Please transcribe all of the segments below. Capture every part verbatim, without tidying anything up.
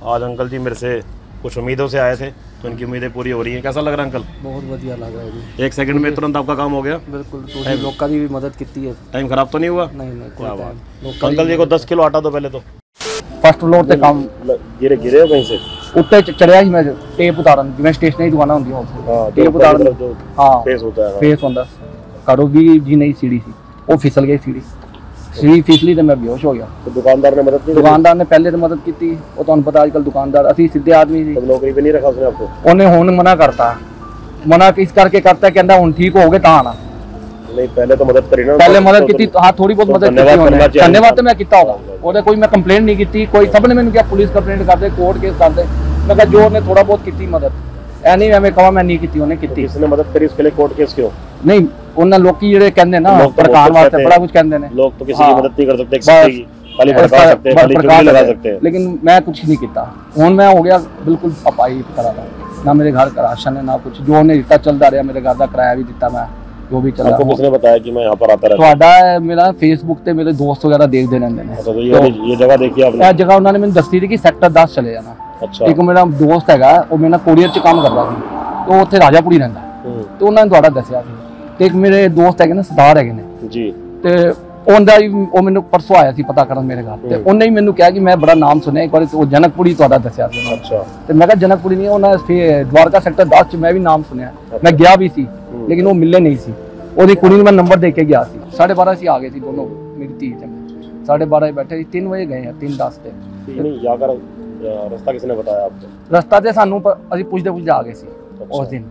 आज अंकल जी मेरे से कुछ उम्मीदों से आए थे, तो इनकी उम्मीदें पूरी हो रही हैं। कैसा लग रहा है अंकल? बहुत बढ़िया लग रहा है जी। एक सेकंड में तुरंत आपका काम हो गया। बिल्कुल, तो लोग की भी मदद की है। टाइम खराब तो नहीं हुआ? नहीं नहीं, क्या बात। अंकल जी को दस किलो आटा दो पहले तो। फर्स्ट फ्लोर ते काम गिरे गिरे हो कहीं से? ਉੱਤੇ ਚੜਿਆ ਸੀ ਮੈਂ ਟੇਪ ਉਤਾਰਨ, ਜਿਵੇਂ ਸਟੇਸ਼ਨਰੀ ਦੁਕਾਨਾਂ ਹੁੰਦੀਆਂ हाँ, ਟੇਪ ਉਤਾਰਨ। जो हाँ फेस होता है। फेस ਹੁੰਦਾ ਕਰੋ ਵੀ ਜੀ ਨਹੀਂ सीढ़ी ਸੀ, ਉਹ ਫਿਸਲ ਗਈ सीढ़ी सीढ़ी ਫਿਸਲੀ ਤੇ ਮੈਂ ਬੇਹੋਸ਼ ਹੋ ਗਿਆ। तो दुकानदार ने मदद नहीं? ਦੁਕਾਨਦਾਰ ਨੇ ਪਹਿਲੇ ਤਾਂ ਮਦਦ ਕੀਤੀ, ਉਹ ਤੁਹਾਨੂੰ ਪਤਾ ਅੱਜ ਕੱਲ ਦੁਕਾਨਦਾਰ ਅਸੀਂ ਸਿੱਧੇ ਆਦਮੀ ਸੀ। तो नौकरी पे नहीं रखा उसने आपको? ਉਹਨੇ ਹੁਣ ਮਨਾ ਕਰਤਾ, ਮਨਾ ਕਿਸ ਕਰਕੇ ਕਰਤਾ, ਕਹਿੰਦਾ ਹੁਣ ਠੀਕ ਹੋ ਗਏ ਤਾਂ ਆਣਾ। नहीं पहले तो मदद करी ना। पहले मदद की, हाँ थोड़ी बहुत मदद की, धन्यवाद तो मैं किया होगा। ਉਹਦੇ ਕੋਈ ਮੈਂ ਕੰਪਲੇਂਟ ਨਹੀਂ ਕੀਤੀ, ਕੋਈ ਸਭ ਨੇ ਮੈਨੂੰ ਕਿਹਾ ਪੁਲਿਸ ਕੰਪਲੇਂਟ ਕਰਦੇ, ਕੋਰਟ ਕੇਸ ਕਰਦੇ। मैं कहा जो ने थोड़ा बहुत की मदद ऐ नहीं, मैं कहा मैं नहीं की, उन्हें की। किसने मदद करी उसके लिए कोर्ट केस क्यों? नहीं उन्हें लोग की ਜਿਹੜੇ ਕਹਿੰਦੇ ਨਾ ਪ੍ਰਕਾਰ ਵਾਸਤੇ ਬੜਾ ਕੁਝ ਕਹਿੰਦੇ ਨੇ। लोग तो किसी की मदद नहीं कर सकते, किसी की खाली भड़का सकते हैं, खाली चुगली लगा सकते हैं। लेकिन मैं कुछ नहीं किया। ਹੁਣ मैं हो गया बिल्कुल अपाई करा था, ना मेरे घर का राशन है ना कुछ, जो उन्हें दिता चलता रहा, मेरे घर का किराया भी दिता मैं, जो भी चला। आपको किसने बताया कि मैं यहाँ पर आता रहता? ਤੁਹਾਡਾ ਮੇਰਾ ਫੇਸਬੁੱਕ ਤੇ ਮੇਰੇ ਦੋਸਤ ਵਗੈरह ਦੇਖਦੇ ਰਹਿੰਦੇ ਨੇ। अच्छा, तो ये ये जगह देखी आपने? ਇਹ ਜਗ੍ਹਾ ਉਹਨਾਂ ਨੇ ਮੈਨੂੰ ਦੱਸੀ ਸੀ ਕਿ ਸੈਕਟਰ ਦਸ ਚਲੇ ਜਾਣਾ। अच्छा। ਇੱਕ ਮੇਰਾ ਦੋਸਤ ਹੈਗਾ, ਉਹ ਮੇਰੇ ਨਾਲ ਕੋਰੀਅਰ 'ਚ ਕੰਮ ਕਰਦਾ ਸੀ, ਤੇ ਉਹ ਉੱਥੇ ਰਾਜਾਪੁਰੀ ਰਹਿੰਦਾ, ਤੇ ਉਹਨਾਂ ਨੇ ਤੁਹਾਡਾ ਦੱਸਿਆ ਸੀ। ਤੇ ਇੱਕ ਮੇਰੇ ਦੋਸਤ ਹੈਗੇ ਨੇ ਸਰਦਾਰ ਹੈਗੇ ਨੇ ਜੀ, ਤੇ ਉਹਦਾ ਵੀ ਉਹ ਮੈਨੂੰ ਪਰਸੋਂ ਆਇਆ ਸੀ ਪਤਾ ਕਰਨ ਮੇਰੇ ਘਰ, ਤੇ ਉਹਨੇ ਹੀ ਮੈਨੂੰ ਕਿਹਾ ਕਿ ਮੈਂ ਬੜਾ ਨਾਮ ਸੁਣਿਆ ਇੱਕ ਵਾਰੀ, ਉਹ ਜਨਕਪੁਰੀ ਤੁਹਾਡਾ ਦੱਸਿਆ ਸੀ। ਅੱਛਾ। ਤੇ ਮੈਂ ਕਿਹਾ ਜਨਕਪੁਰੀ ਨਹੀਂ, ਉਹਨਾਂ ਦਵਾਰਕਾ ਸੈਕਟਰ ਦਸ 'ਚ ਮੈਂ ਵੀ ਨਾਮ ਸੁਣਿਆ, ਮੈਂ ਗਿਆ ਵੀ ਸੀ, ਲੇਕਿਨ ਉਹ ਮਿਲੇ ਨਹੀਂ ਸੀ। ਉਹਦੀ ਕੁੜੀ ਨੂੰ ਮੈਂ ਨੰਬਰ ਦੇ ਕੇ ਗਿਆ ਸੀ। ਸਾਢੇ ਬਾਰਾਂ ਅਸੀਂ ਆ ਗਏ ਸੀ ਦੋਨੋਂ, ਮੇਰੀ ਧੀ ਤੇ ਮੈਂ ਸਾਢੇ ਬਾਰਾਂ ਬੈਠੇ ਸੀ, ਤਿੰਨ ਵਜੇ ਗਏ ਆ, ਤਿੰਨ ਦਸ ਤੇ। ਨਹੀਂ ਜਾकर रास्ता किसने बताया आपको? ਰਸਤਾ ਤੇ ਸਾਨੂੰ ਅਸੀਂ ਪੁੱਛਦੇ ਪੁੱਛਦੇ ਆ ਗਏ ਸੀ ਉਸ ਦਿਨ।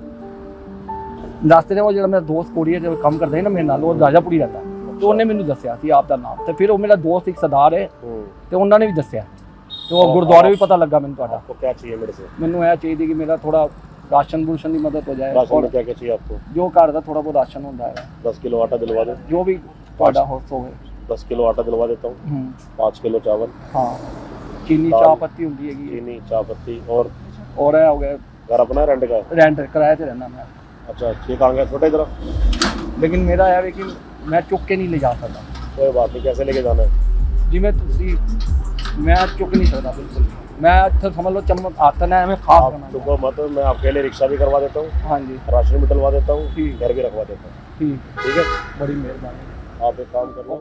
ਰਸਤੇ ਤੇ ਉਹ ਜਿਹੜਾ ਮੇਰਾ ਦੋਸਤ ਕੋਰੀਅਰ ਤੇ ਕੰਮ ਕਰਦਾ ਹੈ ਨਾ ਮੇਰੇ ਨਾਲ, ਉਹ ਰਾਜਾਪੁਰੀ ਰਹਿੰਦਾ, ਤੇ ਉਹਨੇ ਮੈਨੂੰ ਦੱਸਿਆ ਸੀ ਆਪ ਦਾ ਨਾਮ। ਤੇ ਫਿਰ ਉਹ ਮੇਰਾ ਦੋਸਤ ਇੱਕ ਸਰਦਾਰ ਹੈ, ਤੇ ਉਹਨਾਂ ਨੇ ਵੀ ਦੱਸਿਆ, ਤੇ ਉਹ ਗੁਰਦੁਆਰੇ ਵੀ ਪਤਾ ਲੱਗਾ ਮੈਨੂੰ ਤੁਹਾਡਾ। आपको क्या चाहिए मेरे से? ਮੈਨੂੰ ਇਹ ਚਾਹੀਦੀ ਕਿ ਮੇਰਾ ਥੋੜਾ राशन भूषण की मदद हो जाए। राशन में क्या क्या चाहिए आपको? जो घर का थोड़ा बहुत राशन होता है, दस किलो आटा दिलवा दो, जो भी ਤੁਹਾਡਾ हो सके। दस किलो आटा दिलवा देता हूँ, पाँच किलो चावल, हाँ चीनी चाय पत्ती होती है, चीनी चाय पत्ती, और और है हो गया। घर अपना रेंट का? रेंट किराए से रहना मैं। अच्छा, ठीक आ गया छोटे तरह। लेकिन मेरा है कि मैं चुक के नहीं ले जा सकता। कोई बात नहीं, कैसे लेके जाना है? जी मैं मैं चुक नहीं सकता बिल्कुल, मैं समझ लो चम्मच हाथ ना मैं खा चुको मत, मैं आपके लिए रिक्शा भी करवा देता हूँ। हाँ जी, राशन भी डलवा देता हूँ, घर भी रखवा देता हूँ। ठीक ठीक है, बड़ी मेहरबानी। आप एक काम कर लो।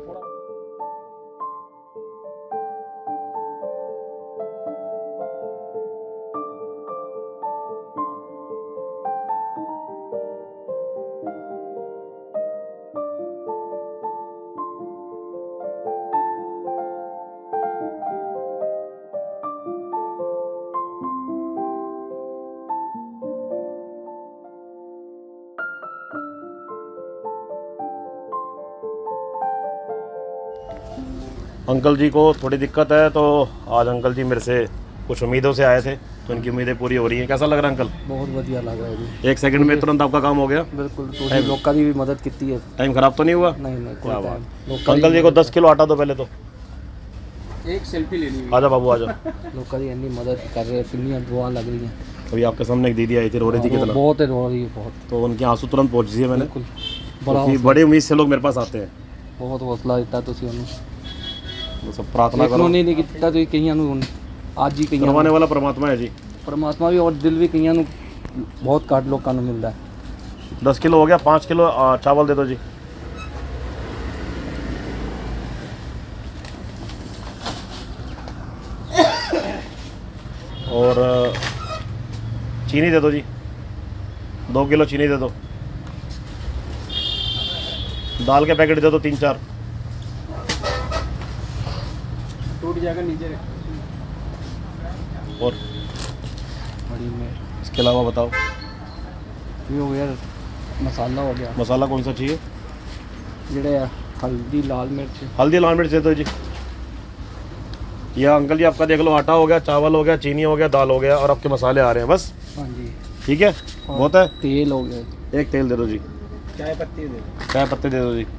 अंकल जी को थोड़ी दिक्कत है, तो आज अंकल जी मेरे से कुछ उम्मीदों से आए थे, तो इनकी उम्मीदें पूरी हो रही हैं। कैसा लग रहा है अंकल? बहुत बढ़िया लग रहा है जी। एक सेकंड में तुरंत आपका काम हो गया। बिल्कुल, तो लोग की भी मदद की है। टाइम खराब तो नहीं हुआ? नहीं नहीं, क्या बात। अंकल जी को दस किलो आटा दो पहले तो। एक सेल्फी ले ली। आजा बाबू आजा। लोग की इतनी मदद कर रहे हैं, फिल्मियाँ दुआ लग रही हैं। अभी आपके सामने एक दीदी आई थी, रो रही थी कितना? बहुत है, रो रही है बहुत। तो उनके आंसू तुरंत पहुँच दिए मैंने। बड़ा बड़ी उम्मीद से लोग मेरे पास आते हैं। बहुत हौसला दिता तुसीं उन्हें। वो सब प्रार्थना करो। नहीं नहीं किया तो कईयां नूं आज ही कईयां करवाने वाला परमात्मा है जी। परमात्मा भी, और दिल भी कईयां नूं बहुत घट लोगों नूं मिलता है। दस किलो हो गया, पाँच किलो चावल दे दो जी। और चीनी दे दो जी, दो किलो चीनी दे दो। दाल के पैकेट दे दो तीन चार। टूट जाएगा नीचे। और बड़ी में इसके अलावा बताओ। ये हो गया, मसाला हो गया। मसाला कौन सा चाहिए? जेड़े हल्दी लाल मिर्च। हल्दी लाल मिर्च दे दो जी। यह अंकल जी आपका देख लो, आटा हो गया, चावल हो गया, चीनी हो गया, दाल हो गया, और आपके मसाले आ रहे हैं बस। हाँ जी, ठीक है, बहुत है। तेल हो गया, एक तेल दे दो जी। चाय पत्ती दे दो। चाय पत्ती दे दो जी।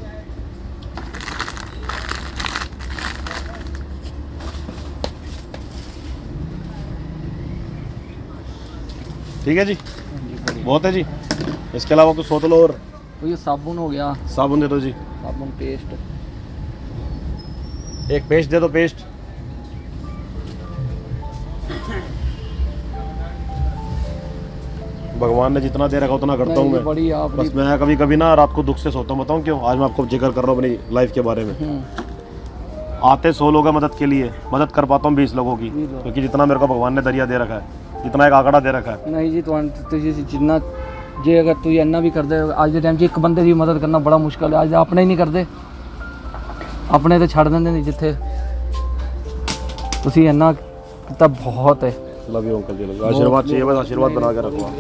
ठीक है जी, बहुत है जी। इसके अलावा कुछ सोच लो। और तो ये साबुन हो गया। साबुन दे दो जी। साबुन, पेस्ट, एक पेस्ट दे दो, पेस्ट। भगवान ने जितना दे रखा उतना करता हूँ मैं। बड़ी आप बस मैं कभी कभी ना रात को दुख से सोता हूँ। बताऊँ क्यों? आज मैं आपको जिक्र कर रहा हूँ अपनी लाइफ के बारे में। आते सौ लोग हैं मदद के लिए, मदद कर पाता हूँ बीस लोगों की, क्योंकि जितना मेरे को भगवान ने दरिया दे रखा है, जितना एक आंकड़ा दे रखा है। नहीं जी, तो जितना जे अगर तू इन्ना भी कर दे आज के टाइम एक बंदे की मदद करना बड़ा मुश्किल है। आज अपने ही नहीं करते, अपने तो छड़ देंगे नहीं जिथे तुसी इन्ना कितना बहुत है। लव यू अंकल जी, आशीर्वाद चाहिए, बस आशीर्वाद बना के रखो।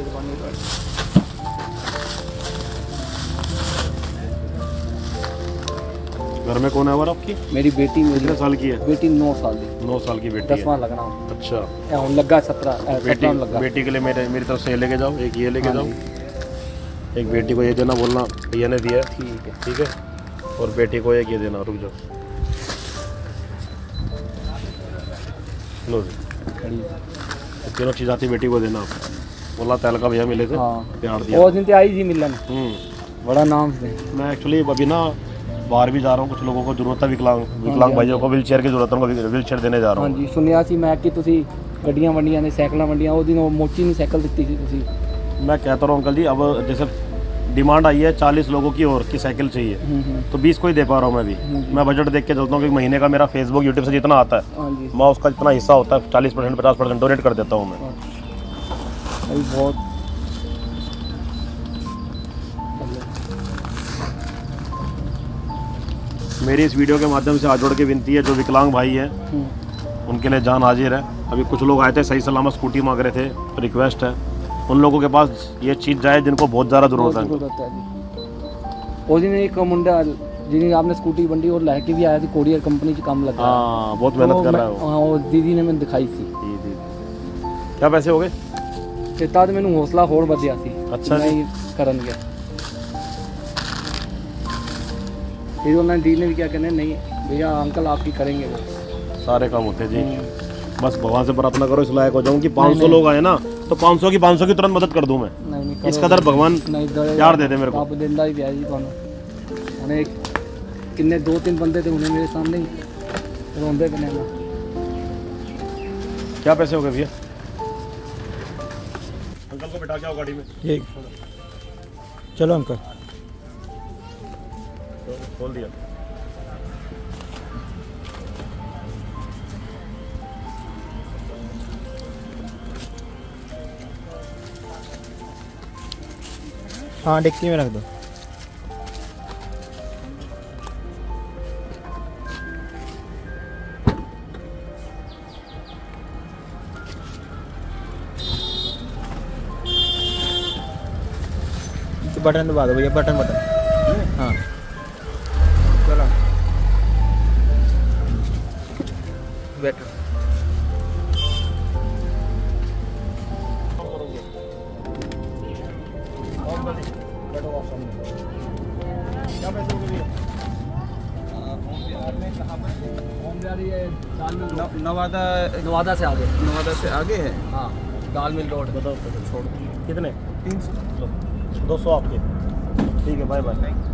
घर में कौन है और आपकी? मेरी बेटी। मेरी कितने साल की है? बेटी नौ साल की। नौ साल की बेटी? दसवां लगना। अच्छा, हूँ लगा सत्रह। बेटी लगा। बेटी के लिए मेरे मेरी तरफ से लेके जाओ, एक ये लेके जाओ, एक बेटी को ये देना, बोलना भैया ने दिया। ठीक है ठीक है, और बेटी को एक ये देना। रुक जाओ, लो जी, तीनों चीज़ आती बेटी को देना। बोला तेल का भैया मिले थे, प्यार दिया। और दिन ते आई जी मिलन, बड़ा नाम से। मैं एक्चुअली अभी ना बाहर भी जा रहा हूँ, कुछ लोगों को जरूरत है, विकलांग विकलांग भाइयों को व्हील चेयर की जरूरत है, उनको व्हील चेयर देने जा रहा हूँ। हाँ जी, सुनिया सी मैं कि तुसी गड्डियां वंडियां ने साइकिल वंडियां, वो दिन वो मोची ने साइकिल दी थी तुसी। मैं कहता रहा हूँ अंकल जी, अब जैसे डिमांड आई है चालीस लोगों की और की साइकिल चाहिए, तो बीस को ही दे पा रहा हूँ मैं भी। मैं बजट देख के चलता हूँ कि महीने का मेरा फेसबुक यूट्यूब से जितना आता है, मैं उसका जितना हिस्सा होता है चालीस परसेंट पचास परसेंट डोनेट कर देता हूँ मैं। बहुत मेरी इस वीडियो के माध्यम से हाथ जोड़ के विनती है, जो विकलांग भाई हैं उनके लिए जान हाजिर है। अभी कुछ लोग आए थे सही सलामत स्कूटी मांग रहे थे, रिक्वेस्ट है उन लोगों के पास ये चीज़ जाए जिनको बहुत ज़्यादा जरूरत है। उस दिन एक मुंडा जिन्हें आपने स्कूटी बंडी और लहके भी आया थी, कोरियर कंपनी से काम लगा। हाँ, बहुत मेहनत कर रहा है वो। हाँ, वो दीदी ने मैंने दिखाई थी। दीदी क्या पैसे हो गए? इतना तो मैंने हौसला होर बधिया थी। अच्छा नहीं करन गया फिर उन्होंने दी ने भी क्या कहने, नहीं भैया अंकल आपकी करेंगे वो सारे काम होते जी। बस भगवान से प्रार्थना करो इस लायक हो जाऊँ कि पाँच सौ लोग आए ना तो पाँच सौ की पाँच सौ की तुरंत मदद कर दूँ मैं। नहीं, नहीं इस कदर भगवान प्यार दे दे मेरे को। आप देंदा ही दिया जी तुहानू। उन्हें किन्ने दो तीन बंदे थे उन्हें मेरे सामने ही रोंदे बने ना। क्या पैसे हो गए भैया? अंकल को बिठा के आओ गाड़ी में। ठीक, चलो अंकल। खोल दिया। हाँ, डिक्की में रख दो। तो बटन दबा दो भैया, बटन बटन। हाँ चलो बैठो। नवादा नवादा से आगे। नवादा से आगे है। हाँ, दाल मिल रोड। बताओ छोड़ कितने? तीन सौ दो सौ आपके। ठीक है, बाय बाय।